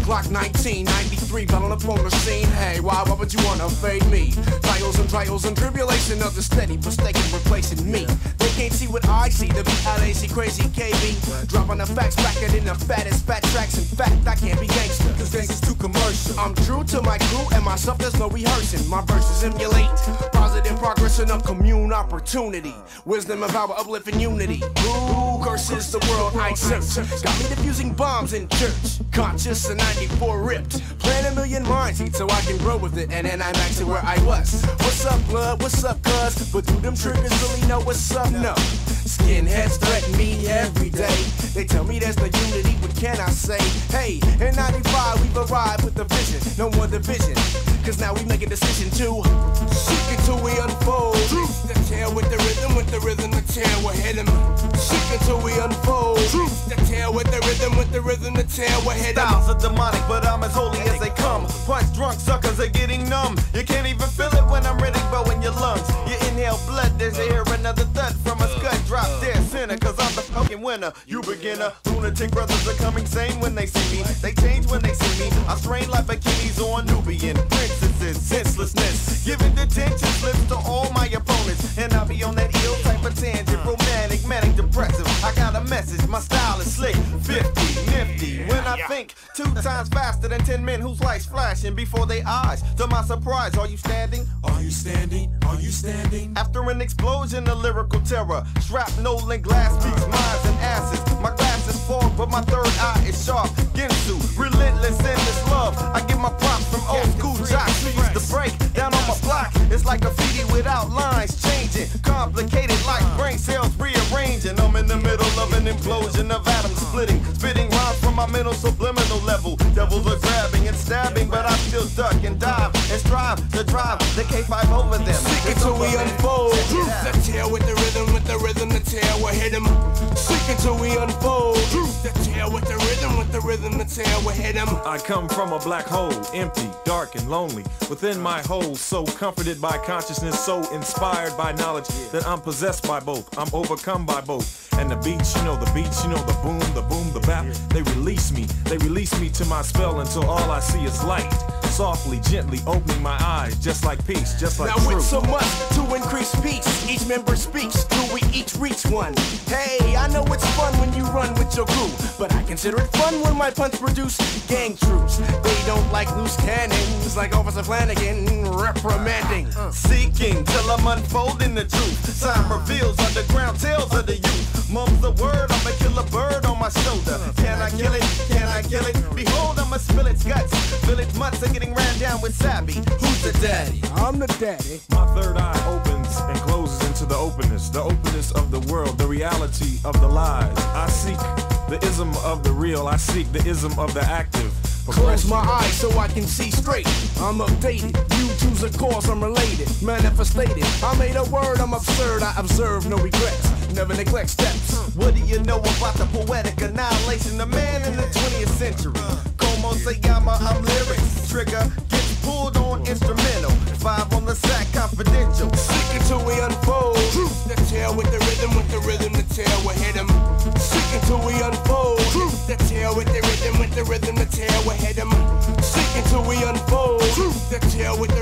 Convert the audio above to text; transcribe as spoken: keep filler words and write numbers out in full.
clock nineteen ninety-three, bellin' up on the scene. Hey, why, why would you wanna fade me? Trials and trials and tribulation of the steady, mistaken replacing me. They can't see what I see, the B L A C crazy K B. Dropping the facts, packing in the fattest fat tracks. In fact, I can't be gangster, cause gangsta's too commercial. I'm true to my crew and myself, there's no rehearsing. My verses emulate positive progress and a commune opportunity. Wisdom of our uplifting unity. Who curses the world I search? Got me diffusing bombs in church. Conscious and ninety-four ripped. Plant a million minds so I can grow with it. And then I'm back to where I was. What's up, blood? What's up, cuz? But do them triggers really know what's up? No. Skinheads threaten me every day. They tell me there's no unity, what can I say? Hey, in ninety-five we've arrived with a vision. No more division, cause now we make a decision to seek until we unfold. The tail with the rhythm, with the rhythm, the tail will hit him. Seek until we unfold. The tail with the rhythm, with the rhythm, the tail will hit him. Styles are demonic, but I'm as holy as they come. Punch drunk suckers are getting numb. You can't even feel it when I'm ready, but in your lungs. You inhale blood, there's you hear another thud from a scud. Drop dead center, cause I'm the fucking winner. You beginner, lunatic brothers are coming sane when they see me. They change when they see me. I strain like bikinis on Nubian princesses. Senselessness, giving detention slips to all my opponents. And I'll be on that ill type of tangent. Romantic, manic, depressive. I got a message, my style is slick. Fifty, nifty. When I think two times faster than ten men whose lights flashing before their eyes. To my surprise, are you standing? Are you standing? Are you standing? After an explosion of lyrical terror, shrapnel and glass speaks minds and asses. My glass is fogged, but my third eye is sharp. Ginsu, relentless in this love. I get my props from old school jocks who used to break down on my block. It's like graffiti without lines changing, complicated like brain cells rearranging. I'm in the middle of an implosion of atoms splitting, spitting rhymes from my mental subliminal level. Devils are grabbing and stabbing, but I still duck and dive and strive to drive the K five over them. Seek until we unfold. The tail with the rhythm, with the rhythm, the tail will hit him. Seek until we unfold. The tail with the rhythm, with the rhythm, the tail will hit him. I come from a black hole, empty, dark, and lonely. Within my hole, so comforted by consciousness, so inspired by knowledge that I'm possessed by both. I'm overcome by both. And the beats, you know, the beats, you know, the boom, the boom, the bap, they release me. They release me to my spell until all I see is light. Softly, gently opening my eyes, just like peace, just like now truth. with so much to increase peace, each member speaks till we each reach one. Hey, I know it's fun when you run with your crew, but I consider it fun when my punch produce gang troops. They don't like loose cannons, like Officer Flanagan reprimanding. Uh. Seeking till I'm unfolding the truth. Sign reveals underground tales of the youth. Mum's the word, I'ma kill a bird on my shoulder. Can I kill it? Can I kill it? Behold, I'ma spill its guts. Village mutts are getting ran down with Savvy. Who's the daddy? I'm the daddy. My third eye opens and closes into the openness, the openness of the world, the reality of the lies. I seek the ism of the real, I seek the ism of the active. Close my eyes so I can see straight. I'm updated. You choose a course, I'm related. Manifestated. I made a word, I'm absurd. I observe no regrets. Never neglect steps. What do you know about the poetic annihilation? The man in the twentieth century. Como se llama, I'm lyrics. Trigger gets pulled on instrumental. Five on the sack, confidential. Seek until we unfold. The tail with the rhythm, with the rhythm, the tail will hit him. Seek until we unfold. The tail with the rhythm, with the rhythm, the tail will hit him. Seek until we unfold. The tail with the